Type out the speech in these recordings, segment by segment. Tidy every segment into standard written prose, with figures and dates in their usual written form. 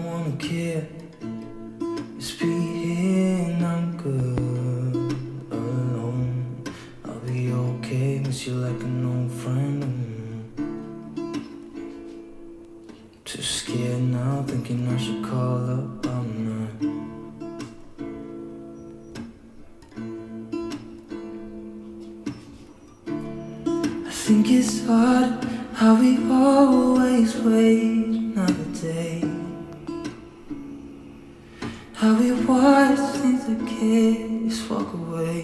wanna care. It's be here and I'm good alone. I'll be okay, miss you like an old friend. Too scared now, thinking I should call up. I'm not. I think it's hard how we always wait another day, how we watch things that kids walk away.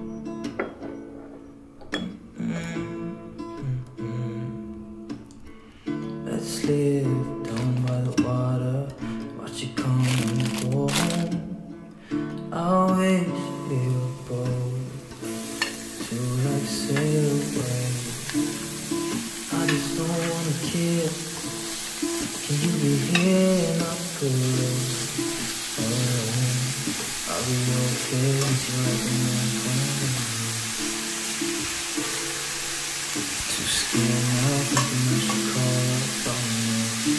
Let's live down by the water, watch it come and go home. I wish we were both to like sail away. I just don't wanna care. Can you be here and I'm good? I'll be okay with you like a man. Too scared now, thinking I should call up on me.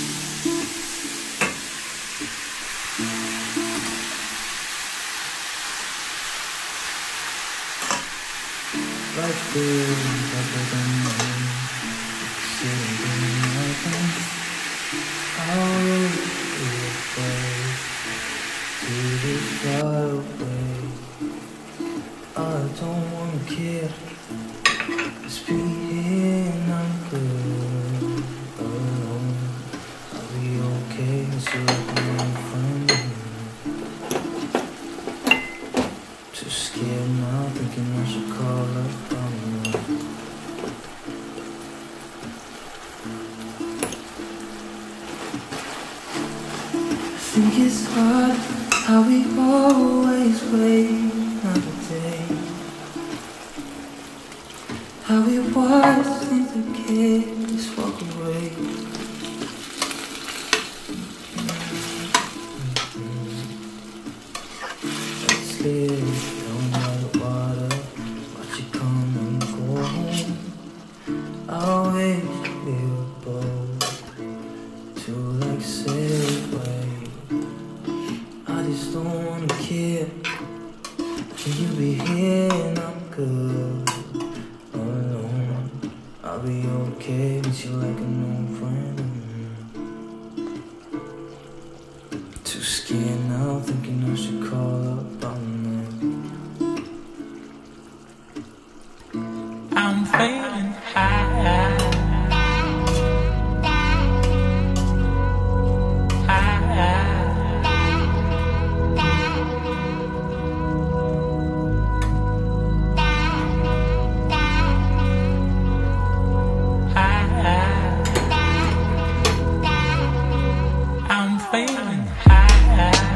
Like this, better than me. Sitting in my hand, I'll wait for your face to this far away. I don't wanna care. Let's be here and I'm good alone. I'll be okay, miss you like my friend. Too scared now, thinking I should call up on you. I think it's hard how we always wait another day, how we watch things that kids walk away. Let's live down by the water, watch it come and go home. I wish we were both to like sail away. I just don't wanna care. Can you be here and I'm good alone? I'll be okay with you like an old friend. Too scared now, thinking I should call up on me. I'm feeling high. I'm feeling high.